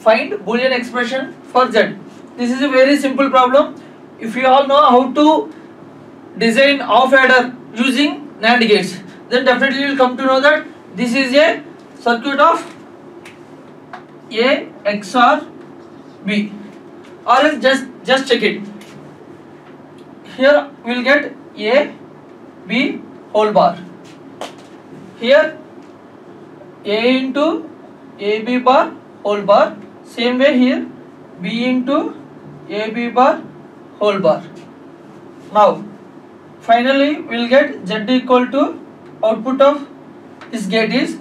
find Boolean expression for Z. This is a very simple problem. If you all know how to design off adder using NAND gates, then definitely you will come to know that this is a circuit of A XOR B. Or else just check it. Here we will get A B whole bar. Here A into AB bar whole bar. Same way here B into AB bar whole bar. Now finally we will get Z equal to output of this gate is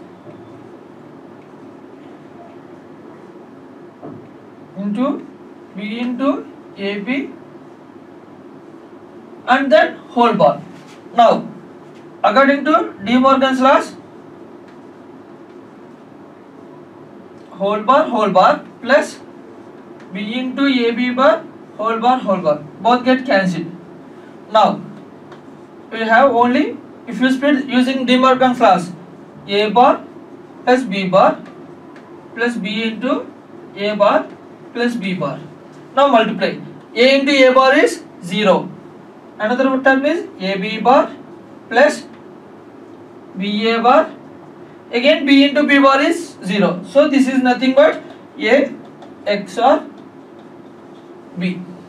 into B into AB and then whole bar. Now according to De Morgan's laws, whole bar plus B into AB bar whole bar both get cancelled. Now we have only, if you split using De Morgan's laws, A bar plus B bar plus B into A bar plus B bar. Now multiply. A into A bar is 0. Another term is AB bar plus BA bar. Again B into B bar is 0. So this is nothing but A XOR B.